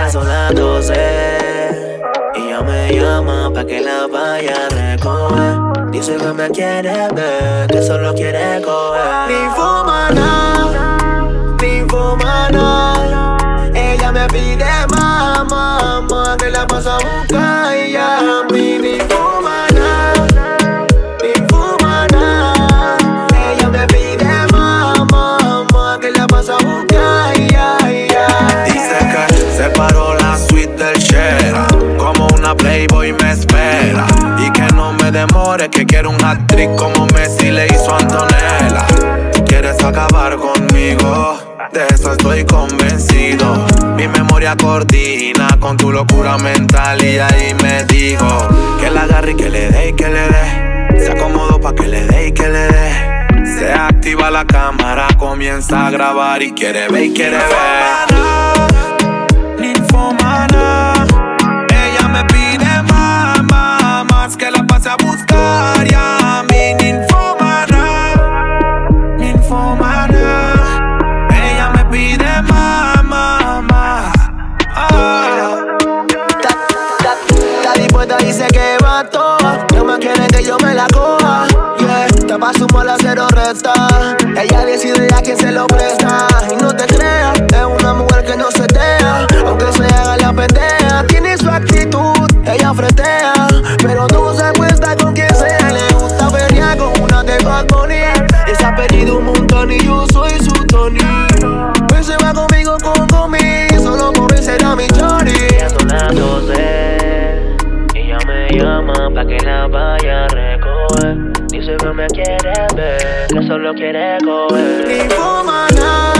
Ya son las 12 y ella me llama pa' que la vaya a recoger. Dice que me quiere ver, que solo quiere coger. Ni fuma nada. Ella me pide más, mamá, que la paso a buscar y ya a mí ni fuma nada. Ni fuma nada. Ella me pide más, mamá, que la paso a buscar y ya. Dice que se paró la suite del Shera, como una Playboy me espera, y que no me demore, que quiero un hat-trick como Messi le hizo a Antonella. ¿Quieres acabar conmigo? De eso estoy convencido. Mi memoria coordina con tu locura mental y ahí me dijo que la agarre y que le dé y que le dé. Se acomodó pa' que le dé y que le dé. Se activa la cámara, comienza a grabar y quiere ver y quiere ver. Ninfomana, ella me pide más que la pase a buscar y a mí ninfomana, ella me pide más. Está dispuesta, dice que va toda. No me quiere que yo me la coja. Yeah, te paso un mala cero resta. Ella decide a quién se lo presta. Y no te creas, es una mujer que no se deja. Aunque se haga la pendeja, tiene su actitud, ella fretea, pero no se acuesta con quien sea. Le gusta pelear con una de Bad Bunny. Ella ha pedido un montón y yo soy su Tony. Pues se va conmigo solo por él será mi chori. Ya son las 12 y ella me llama pa' que la vaya a recoger. Dice que me quiere ver, que solo quiere coger. Ni fuma nada.